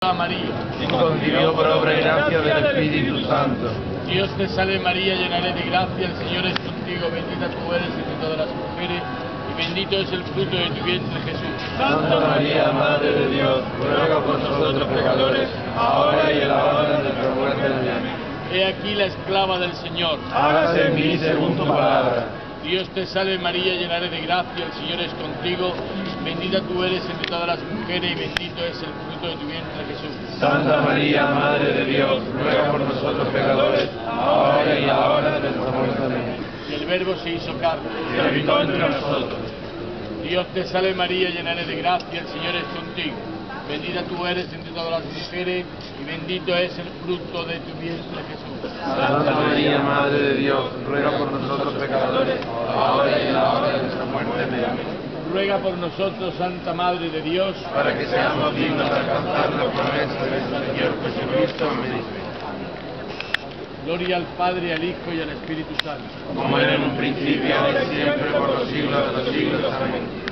María, y concebido por obra y gracia del Espíritu Santo. Dios te salve María, llena eres de gracia, el Señor es contigo, bendita tú eres entre todas las mujeres, y bendito es el fruto de tu vientre Jesús. Santa María, Madre de Dios, ruega por nosotros pecadores, ahora y en la hora de nuestra muerte. Amén. He aquí la esclava del Señor. Hágase en mí según tu palabra. Dios te salve María, llena eres de gracia, el Señor es contigo, bendita tú eres entre todas las mujeres, y bendito es el fruto de tu vientre Jesús. Santa María, Madre de Dios, ruega por nosotros pecadores, ahora y en la hora de nuestra muerte. Amén. Y el Verbo se hizo carne Y habitó entre nosotros. Dios te salve María, llena eres de gracia, el Señor es contigo. Bendita tú eres entre todas las mujeres, y bendito es el fruto de tu vientre Jesús. Santa María, Madre de Dios, ruega por nosotros pecadores, ahora y en la hora de nuestra muerte. Amén. Ruega por nosotros, Santa Madre de Dios, Para que seamos dignos de alcanzar la promesa de nuestro Señor Jesucristo. Amén. Gloria al Padre, al Hijo y al Espíritu Santo. Como era en un principio, ahora y siempre, por los siglos de los siglos. Amén.